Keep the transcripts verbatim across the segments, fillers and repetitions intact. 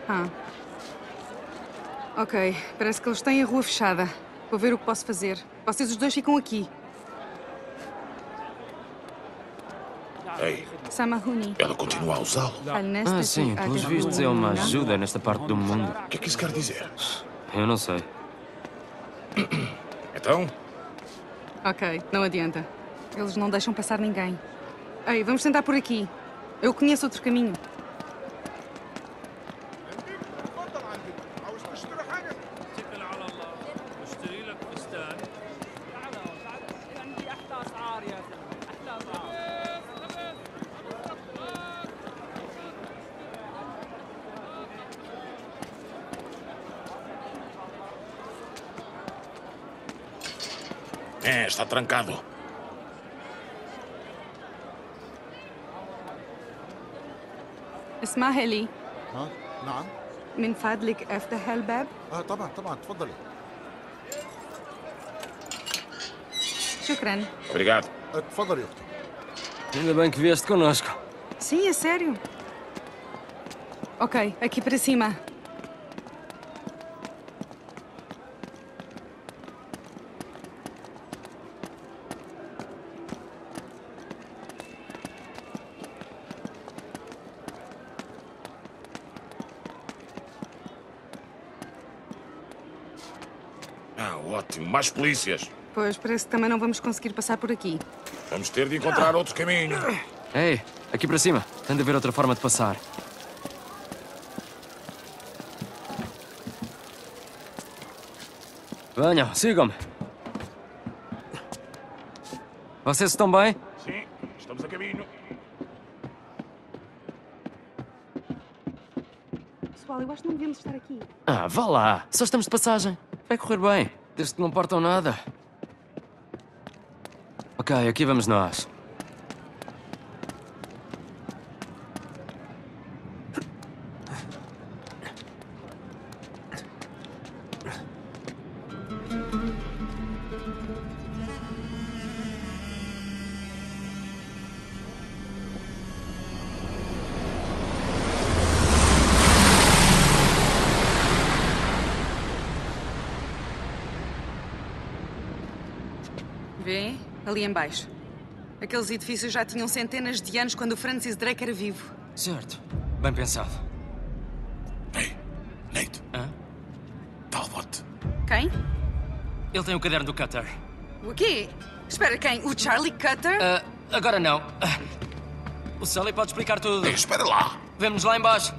Ah. Ok, parece que eles têm a rua fechada. Vou ver o que posso fazer. Vocês os dois ficam aqui. Ei, Samahuni. ela continua a usá-lo. Ah, sim, pelos vistos é uma ajuda nesta parte do mundo. O que é que isso quer dizer? Eu não sei. Então, Ok, não adianta. Eles não deixam passar ninguém. Ei, vamos tentar por aqui. Eu conheço outro caminho. é, está trancado. اسمح لي ها نعم من فضلك افتح الباب. اه طبعا طبعا تفضلي. شكرا. Obrigado. آه، تفضلي اختي. Ainda bem que vieste connosco. Sim, é sério. Ok, aqui para cima. Ah, ótimo. Mais polícias. Pois parece que também não vamos conseguir passar por aqui. Vamos ter de encontrar outro caminho. Ei, aqui para cima. Tem de haver outra forma de passar. Venham, sigam-me. Vocês estão bem? Sim, estamos a caminho. Pessoal, eu acho que não devíamos estar aqui. Ah, vá lá. Só estamos de passagem. Vai correr bem, desde que não portam nada. Ok, aqui vamos nós. Vê? Ali em baixo. Aqueles edifícios já tinham centenas de anos quando o Francis Drake era vivo. Certo. Bem pensado. Ei, Nate. Hã? Talbot. Quem? Ele tem o caderno do Cutter. O quê? Espera, quem? O Charlie Cutter? Ah, agora não. Ah, o Sully pode explicar tudo. Ei, espera lá. Vemo-nos lá embaixo.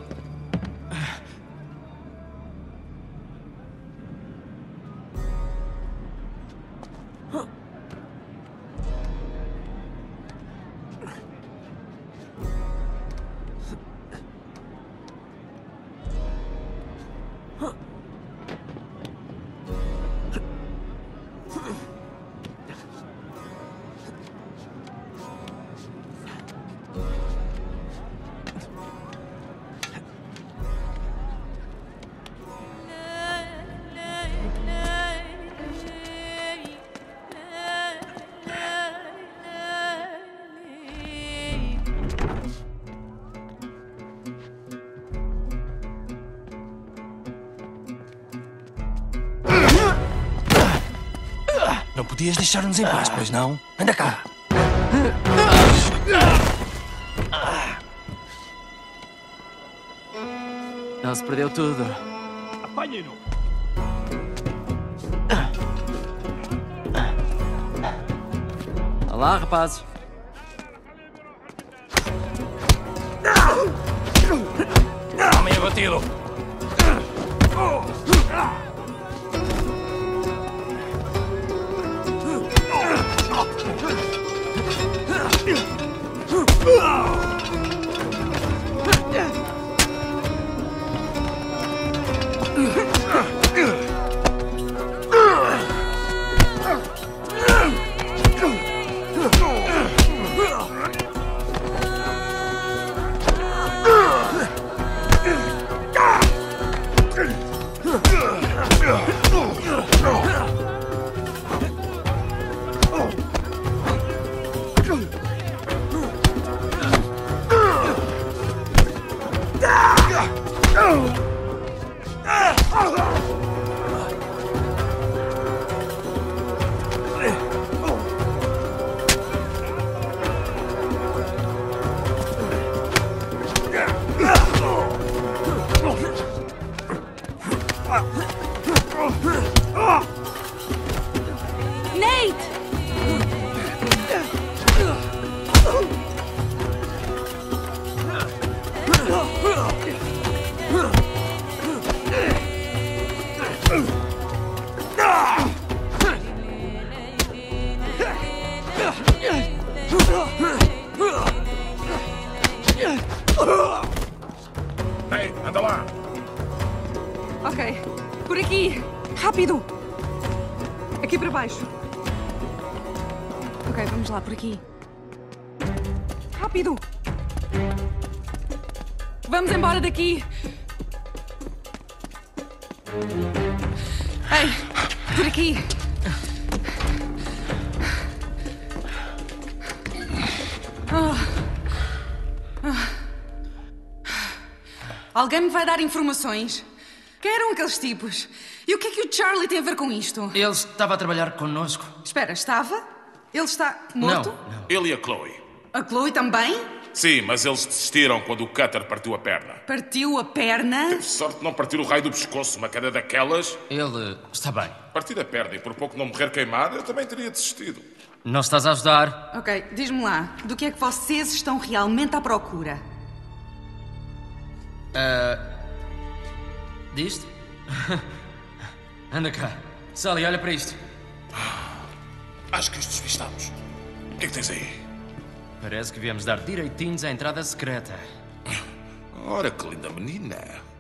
Não podias deixar-nos em paz, pois não? Anda cá. Não se perdeu tudo. Apanhem-no. Olá, rapazes. Homem abatido. Ei, anda lá. Ok. Por aqui. Rápido. Aqui para baixo. Ok, vamos lá, por aqui. Rápido. Vamos embora daqui. Ei, por aqui. Ah. Ah. Alguém me vai dar informações? Quem eram aqueles tipos? E o que é que o Charlie tem a ver com isto? Ele estava a trabalhar connosco. Espera, estava? Ele está morto? Não, não. Ele e a Chloe. A Chloe também? Sim, mas eles desistiram quando o Cutter partiu a perna. Partiu a perna? Sorte de não partir o raio do pescoço, uma queda daquelas. Ele está bem. Partir a perna e por pouco não morrer queimado, eu também teria desistido. Não estás a ajudar? Ok, diz-me lá, do que é que vocês estão realmente à procura? Disto? Anda cá. Sally, olha para isto. Acho que os despistamos. O que é que tens aí? Parece que viemos dar direitinhos à entrada secreta. Ora, que linda menina.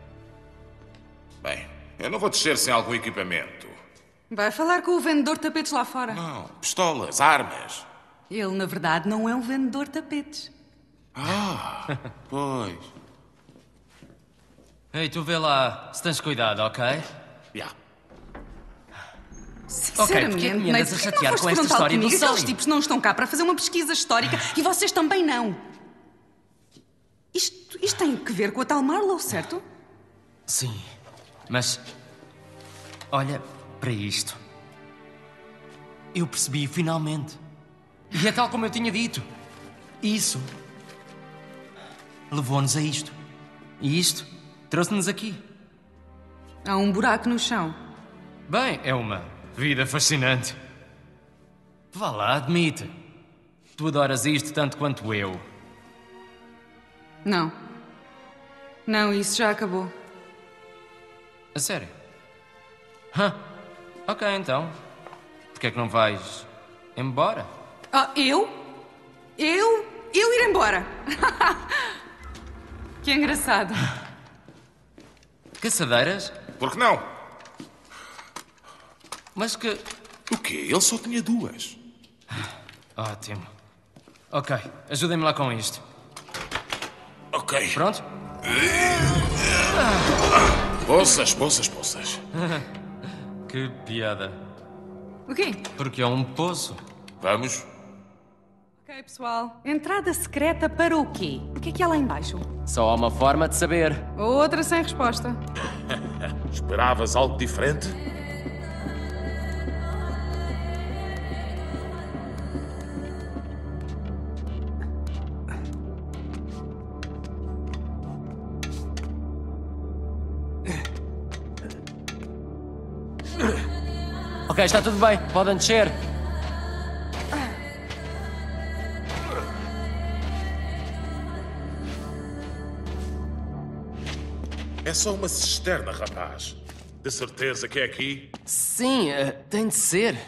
Bem, eu não vou descer sem algum equipamento. Vai falar com o vendedor de tapetes lá fora. Não, pistolas, armas. Ele, na verdade, não é um vendedor de tapetes. Ah, pois. Ei, tu vê lá se tens cuidado, ok? Já. Sinceramente, porquê que me Nate, andas a porquê chatear não foste com esta frontal história do comigo? Aqueles Sully? tipos não estão cá para fazer uma pesquisa histórica e vocês também não. Isto, isto tem que ver com a tal Marlowe, certo? Sim, mas olha para isto. Eu percebi finalmente. E é tal como eu tinha dito. Isso levou-nos a isto. E isto trouxe-nos aqui. Há um buraco no chão. Bem, é uma vida fascinante. Vá lá, admite. Tu adoras isto tanto quanto eu. Não. Não, isso já acabou. A sério? Hã? Ok, então. Porquê é que não vais embora? Ah, eu? Eu? Eu ir embora? Que engraçado. Caçadeiras? Por que não? Mas que... O quê? Ele só tinha duas. Ótimo. Ok, ajudem-me lá com isto. Ok. Pronto? Poças, poças, poças. Que piada. O quê? Porque é um poço. Vamos? Ok, pessoal. Entrada secreta para o quê? O que é que há lá embaixo? Só há uma forma de saber. Outra sem resposta. Esperavas algo diferente? Ok, está tudo bem. Podem descer. É só uma cisterna, rapaz. De certeza que é aqui? Sim, eh, tem de ser.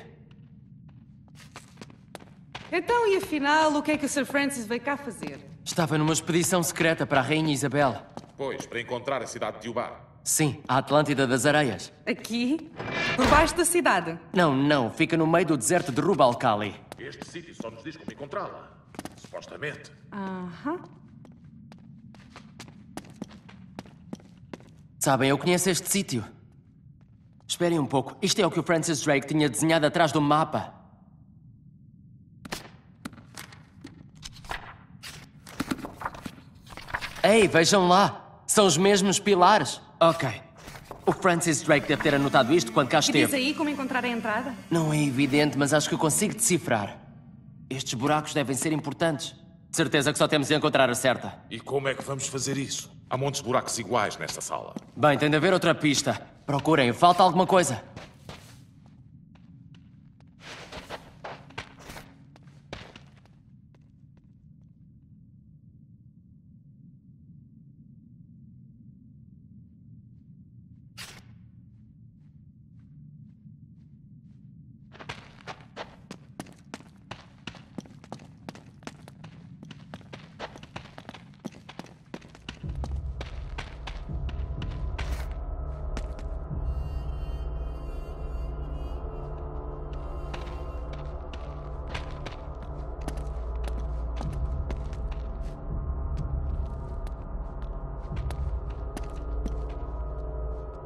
Então, e afinal, o que é que o Sir Francis veio cá fazer? Estava numa expedição secreta para a Rainha Isabel. Pois, para encontrar a cidade de Ubar. Sim, a Atlântida das Areias. Aqui? Por baixo da cidade? Não, não, fica no meio do deserto de Rub al-Khali. Este sítio só nos diz como encontrá-la. Supostamente. Aham. Sabem, eu conheço este sítio. Esperem um pouco. Isto é o que o Francis Drake tinha desenhado atrás do mapa. Ei, vejam lá. São os mesmos pilares. Ok. O Francis Drake deve ter anotado isto quando cá E diz esteve. aí como encontrar a entrada? Não é evidente, mas acho que eu consigo decifrar. Estes buracos devem ser importantes. De certeza que só temos de encontrar a certa. E como é que vamos fazer isso? Há montes de buracos iguais nesta sala. Bem, tem de haver outra pista. Procurem, falta alguma coisa.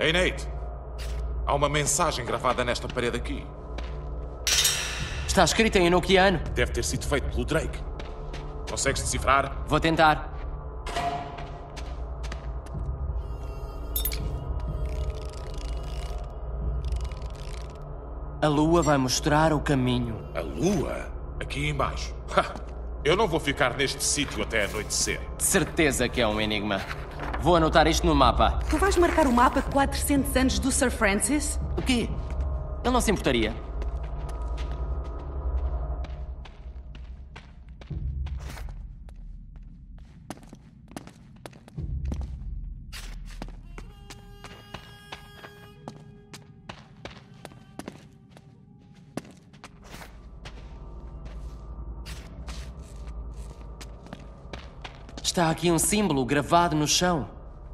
Ei, Nate. Há uma mensagem gravada nesta parede aqui. Está escrito em enoquiano. Deve ter sido feito pelo Drake. Consegues decifrar? Vou tentar. A lua vai mostrar o caminho. A lua? Aqui embaixo. Ha! Eu não vou ficar neste sítio até anoitecer. De certeza que é um enigma. Vou anotar isto no mapa. Tu vais marcar o mapa quatrocentos anos do Sir Francis? O quê? Ele não se importaria. Está aqui um símbolo gravado no chão.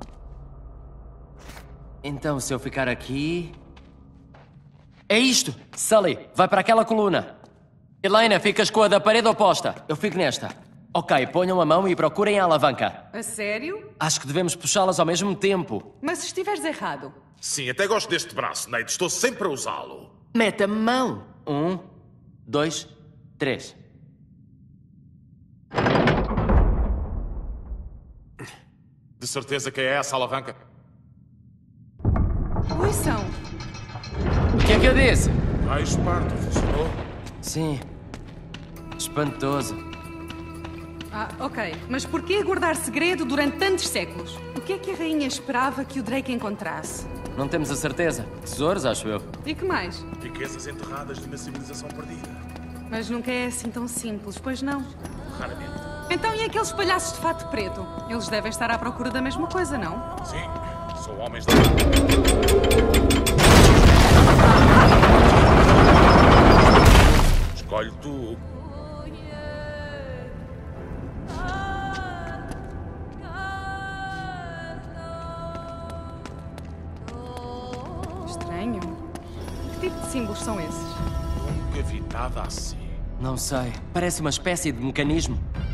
Então, se eu ficar aqui... É isto! Sully, vai para aquela coluna. Helena, ficas com a da parede oposta. Eu fico nesta. Ok, ponham a mão e procurem a alavanca. A sério? Acho que devemos puxá-las ao mesmo tempo. Mas se estiveres errado... Sim, até gosto deste braço, Nate. Estou sempre a usá-lo. Mete a mão. Um, dois, três. De certeza que é essa a alavanca? Ouçam! O que é que eu disse? Ah, esparto, funcionou. Sim. Espantoso. Ah, ok. Mas porquê guardar segredo durante tantos séculos? O que é que a rainha esperava que o Drake encontrasse? Não temos a certeza. Tesouros, acho eu. E que mais? Riquezas enterradas de uma civilização perdida. Mas nunca é assim tão simples, pois não? Raramente. Então e aqueles palhaços de fato preto? Eles devem estar à procura da mesma coisa, não? Sim, são homens da... Escolhe tu. Estranho. Que tipo de símbolos são esses? Nunca vi nada assim. Não sei. Parece uma espécie de mecanismo.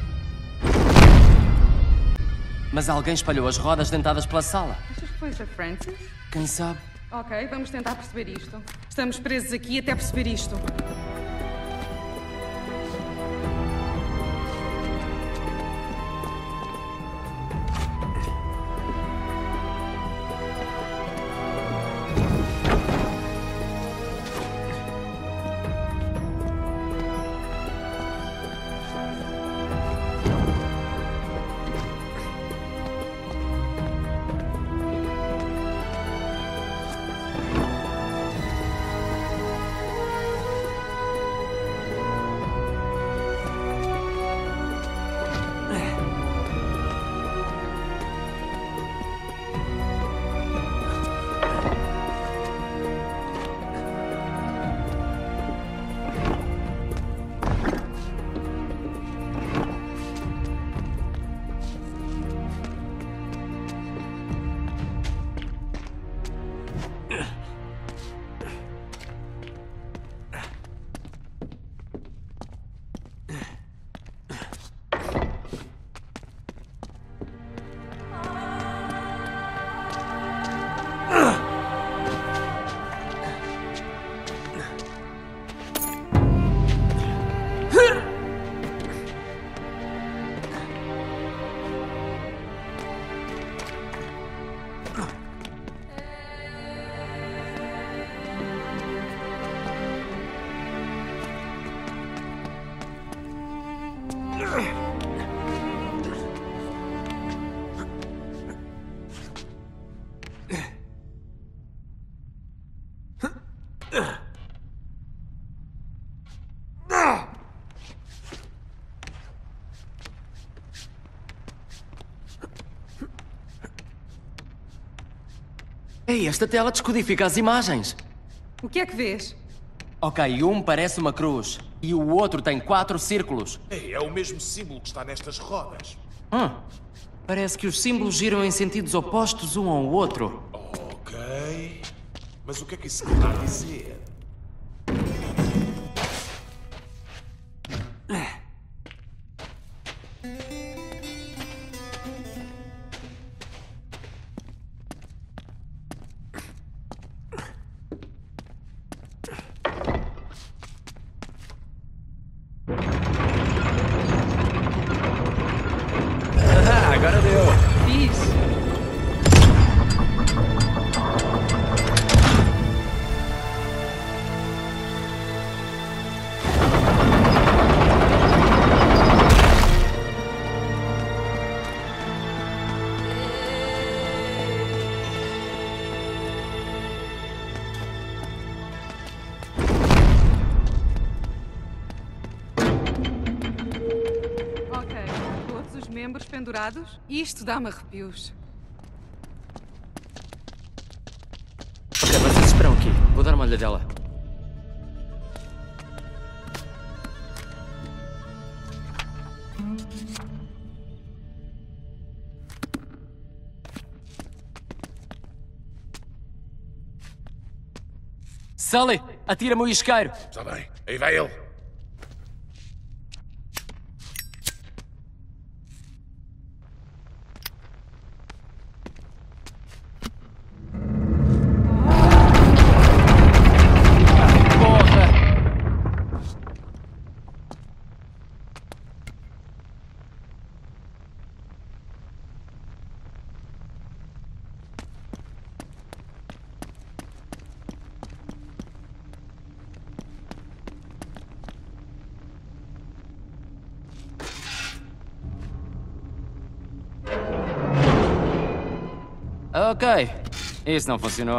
Mas alguém espalhou as rodas dentadas pela sala. Achas que foi Sir Francis? Quem sabe? Ok, vamos tentar perceber isto. Estamos presos aqui até perceber isto. Ei, esta tela descodifica as imagens. O que é que vês? Ok, um parece uma cruz e o outro tem quatro círculos. Ei, é o mesmo símbolo que está nestas rodas. Hum, parece que os símbolos giram em sentidos opostos um ao outro. Ok. Mas o que é que isso quer dizer? pendurados? Isto dá-me arrepios. Ok, vocês esperam aqui. Vou dar uma olhadela. Sully, atira-me o isqueiro. Está bem. Aí vai ele. Porra! Ok, isso não funcionou.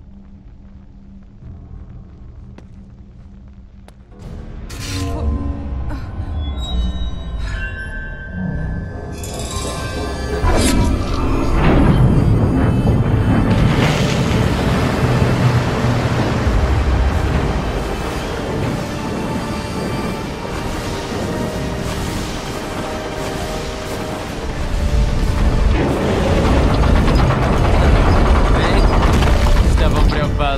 Estavam preocupados.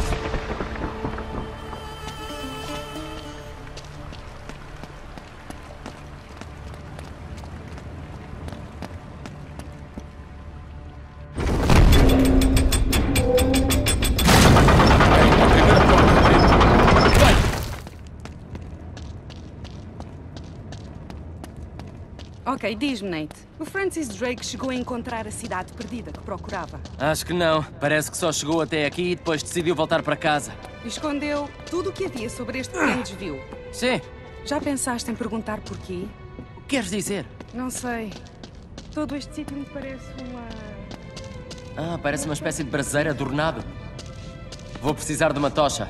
Ok, diz-me, Nate. O Francis Drake chegou a encontrar a cidade perdida que procurava. Acho que não. Parece que só chegou até aqui e depois decidiu voltar para casa. E escondeu tudo o que havia sobre este pequeno desvio. Sim. Já pensaste em perguntar porquê? O que queres dizer? Não sei. Todo este sítio me parece uma... Ah, parece uma espécie de braseiro adornado. Vou precisar de uma tocha.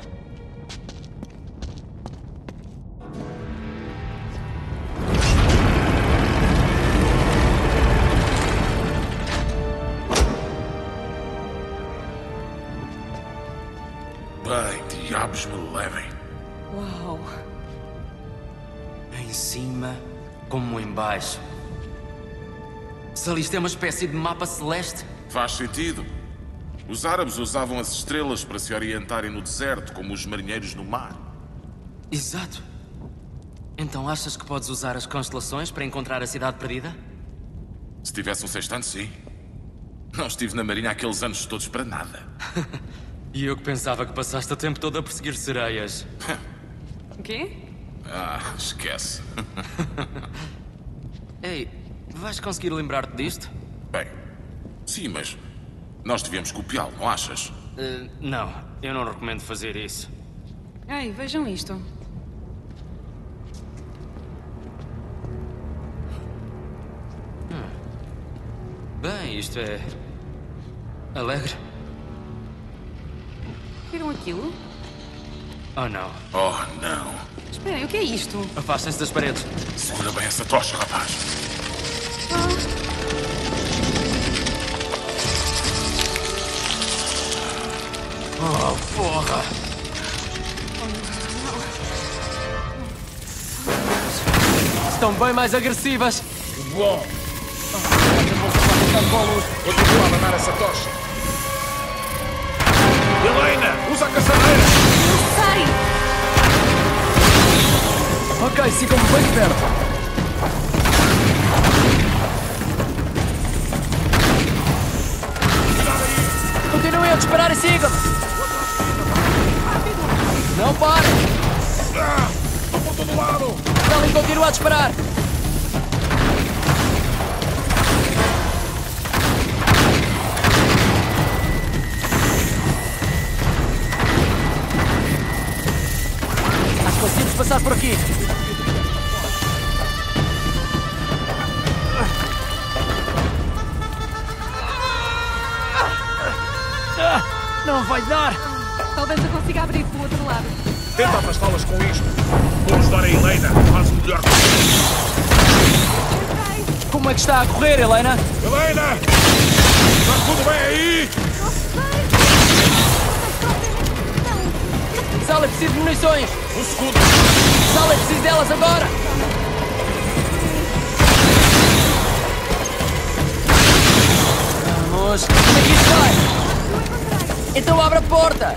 Bem, diabos me levem. Uau! Em cima, como em baixo. Sully, isto é uma espécie de mapa celeste? Faz sentido. Os árabes usavam as estrelas para se orientarem no deserto, como os marinheiros no mar. Exato. Então achas que podes usar as constelações para encontrar a cidade perdida? Se tivesse um sextante, sim. Não estive na marinha aqueles anos todos para nada. E eu que pensava que passaste o tempo todo a perseguir sereias. O quê? Ah, esquece. Ei, vais conseguir lembrar-te disto? Bem, sim, mas nós devíamos copiá-lo, não achas? Uh, não, eu não recomendo fazer isso. Ei, vejam isto. Hum. Bem, isto é... alegre. Viram aquilo? Oh, não. Oh, não. Esperem, o que é isto? Afastem-se das paredes. Segura bem essa tocha, rapaz. Oh, porra! Estão bem mais agressivas. Bom. Continua a mandar essa tocha. Helena, usa a caçadeira. Sai! Ok, sigam-me bem perto. Continuem a disparar e sigam-me. Não parem. Ah, estou por todo lado. Sully, continua a disparar. Acho que conseguimos passar por aqui. Não vai dar! Talvez eu consiga abrir do outro lado. Tenta afastá-las com isto. Vou ajudar a Helena. Faz o melhor. Ok. Como é que está a correr, Helena? Helena! Está tudo bem aí? Sally, preciso de munições! Um segundo! Sally, preciso delas agora! Vamos! Como é que isto vai? Então abre a porta!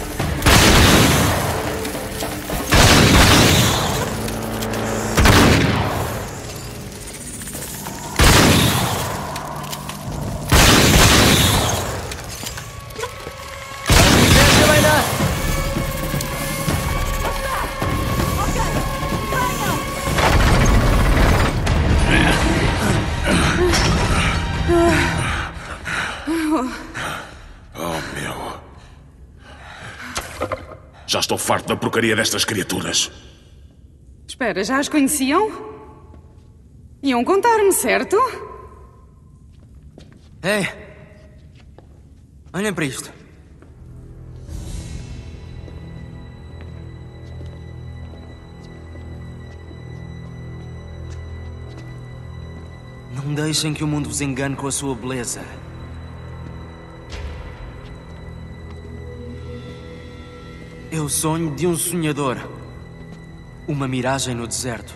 Já estou farto da porcaria destas criaturas. Espera, já as conheciam? Iam contar-me, certo? Ei! Olhem para isto. Não deixem que o mundo vos engane com a sua beleza. É o sonho de um sonhador. Uma miragem no deserto.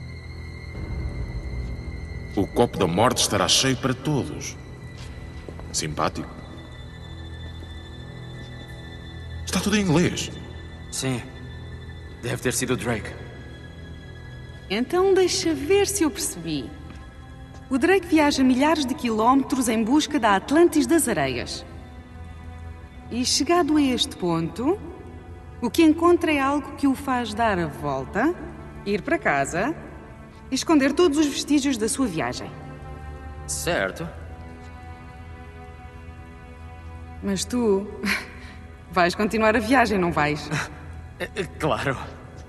O copo da morte estará cheio para todos. Simpático. Está tudo em inglês. Sim. Deve ter sido o Drake. Então deixa ver se eu percebi. O Drake viaja milhares de quilómetros em busca da Atlantis das Areias. E chegado a este ponto, o que encontra é algo que o faz dar a volta, ir para casa e esconder todos os vestígios da sua viagem. Certo. Mas tu vais continuar a viagem, não vais? Claro.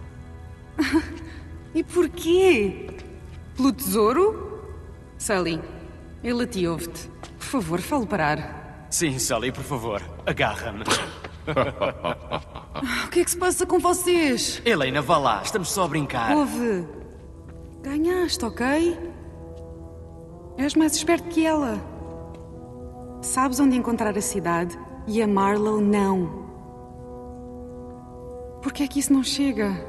E porquê? Pelo tesouro? Sully, ele te ouve-te. Por favor, fale parar. Sim, Sully, por favor. Agarra-me. O que é que se passa com vocês? Helena, vá lá. Estamos só a brincar. Ouve. Ganhaste, ok? És mais esperto que ela. Sabes onde encontrar a cidade e a Marlowe não. Por que é que isso não chega?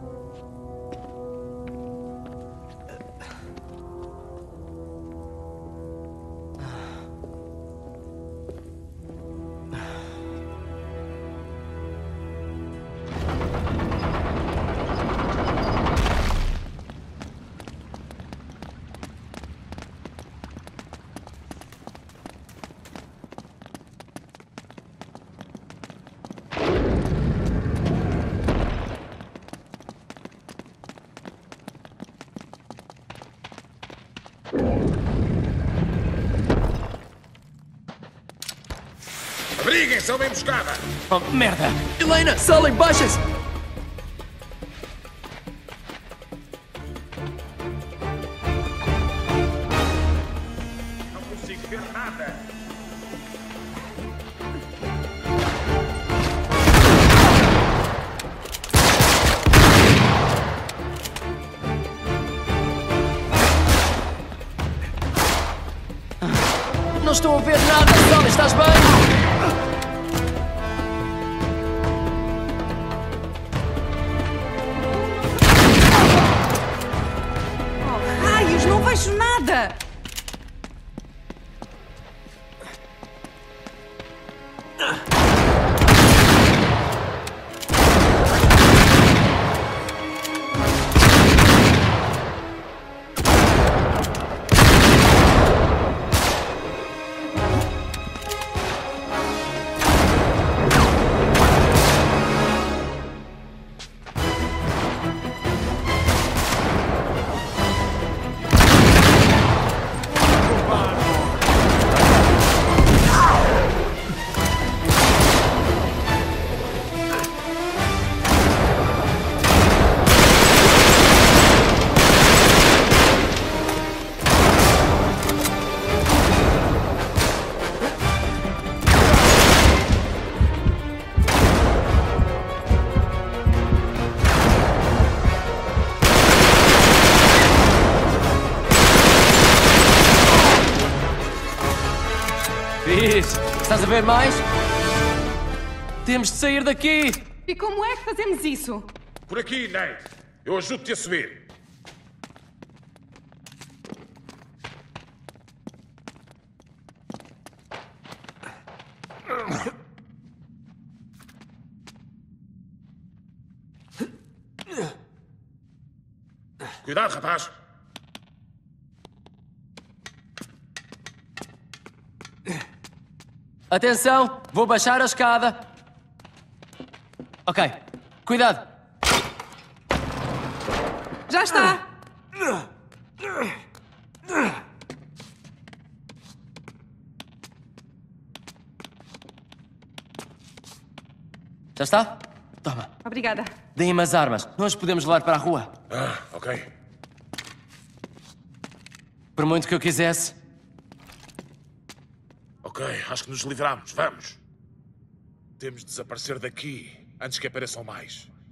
Abriguem-se a uma emboscada! Oh, merda! Helena, Sully, baixem-se! Não consigo ver nada! Não estou a ver nada, Sully, estás bem? Raios, não vejo nada! Estás a ver mais? Temos de sair daqui! E como é que fazemos isso? Por aqui, Nate. Eu ajudo-te a subir. Cuidado, rapaz. Atenção, vou baixar a escada. Ok, cuidado. Já está! Já está? Toma, Obrigada. deem-me as armas. Nós podemos levar para a rua. Ah, ok. Por muito que eu quisesse. Ok, acho que nos livramos. Vamos. Temos de desaparecer daqui antes que apareçam mais.